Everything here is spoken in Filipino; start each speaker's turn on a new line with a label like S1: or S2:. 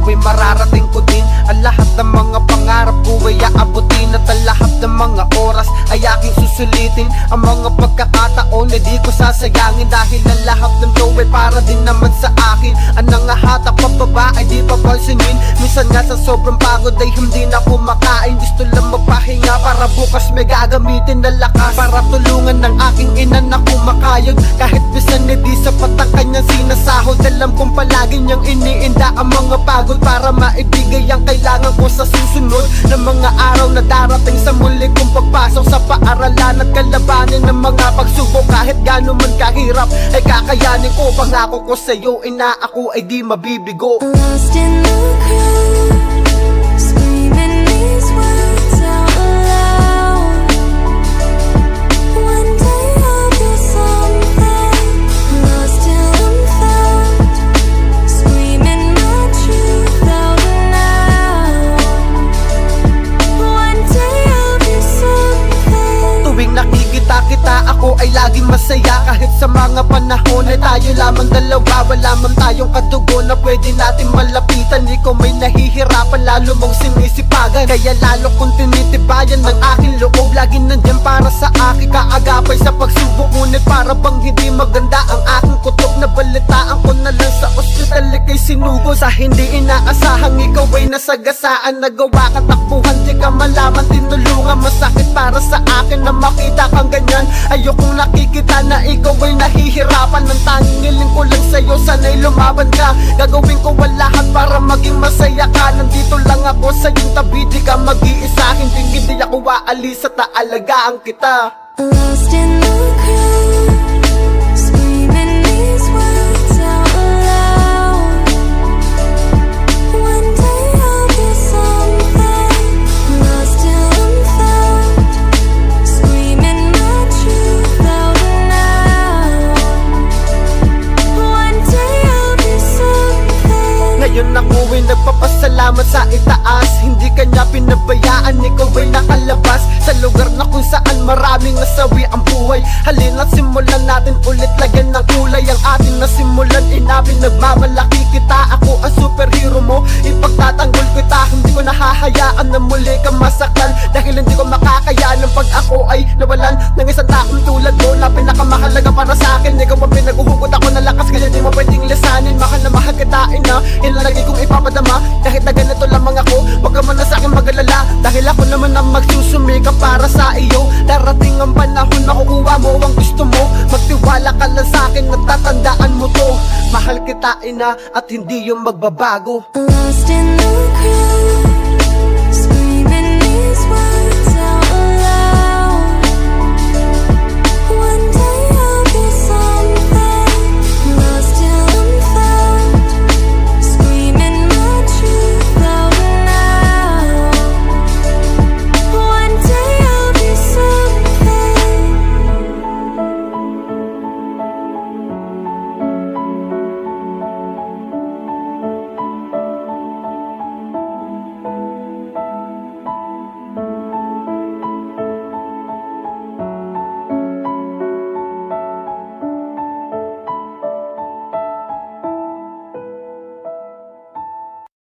S1: ay mararating ko din. Ang lahat ng mga pangarap ko ay aabutin, at ang lahat ng mga oras ay aking susulitin. Ang mga pagkakataon ay di ko sasayangin, dahil ang lahat ng to ay para din naman sa akin. Ang nangahatak pababa ay di pa pansinin. Minsan nga sa sobrang pagod ay hindi na kumakain. Gusto lang magpahinga para bukas may gagamitin na lakas, para tulungan ng aking ina na kumakayod. Kahit bisan na di sapat ang kanyang sinasahod, alam kong palagi niyang iniinda ang mga pagod para maibigay ang kailangan ko sa susunod ng mga araw na darating. Sa muli kong pagpasok sa paaralan at kalabanin ng mga pagsubok, kahit gano'n man kahirap ay kakayanin ko. Pangako ko sa'yo, ina, ako ay di mabibigo.
S2: Lost in the crowd, screaming these words out loud. One day I'll be something, lost till I'm found, screaming my truth out loud. One day I'll be something.
S1: Tuwing nakikita kita, ako ay laging masaya. Kahit sa mga panahon ay tayo lamang dalawa, wala man tayong kadugo na pwede natin malapitan. Ikaw may nahihirapan, lalo mong sinisipagan, kaya lalo kong tinitibayan ng aking loob. Lagi nandyan para sa akin, kaagapay sa pagsubok. Ngunit para bang hindi maganda ang aking kutob, nabalitaan ko na lang sa ospital ika'y sinugo. Sa hindi inaasahang ikaw ay nasagasaan, nagawa ka takbuhan, di ka malaman tinulungan. Masakit para sa akin na makita kang ganyan. Ayokong nakikita na ikaw ay nahihirapan. Ang tanging hiling ko lang sa'yo, sana'y lumaban ka. Gagawin ko ang lahat para maging masaya ka. Nandito lang ako sa iyong tabi, di ka mag-iisa. Hindi ako aalis at aalagaan kita.
S2: Lost in the crowd, screaming these words out loud. One day I'll be something, lost till I'm found, screaming my truth out loud. One day I'll be something.
S1: Ngayon ako ay nagpapasalamat sa itaas, hindi kanya pinabayaan, ikaw ay nakalabas sa lugar na kung saan maraming nasawi ang buhay. Halina't simulan natin ulit, lagyan ng kulay ang ating nasimulan. Inabing nagmamalaki kita, ako ang superhero mo, ipagtatanggol kita. Hindi ko nahahayaan na muli kang masaktan, dahil hindi ko makakayanan pag ako ay nawalan ng isang taong tulad mo na pinakamahalaga para sa akin. Ikaw ang pinaguhugot ako ng lakas, kaya di mo pwedeng lisanin. Mahal na mahal kita, ina, ilalagay kong ipapadama. Kahit na ganito lamang ako, wag ka man na sa akin mag-alala, dahil ako naman ang magsusumika para sa iyo. Darating ang panahon, makukuha mo ang gusto mo. Magtiwala ka lang sa akin, natatandaan mo to. Mahal kita, ina, at hindi yung magbabago.
S2: Lost in the crowd.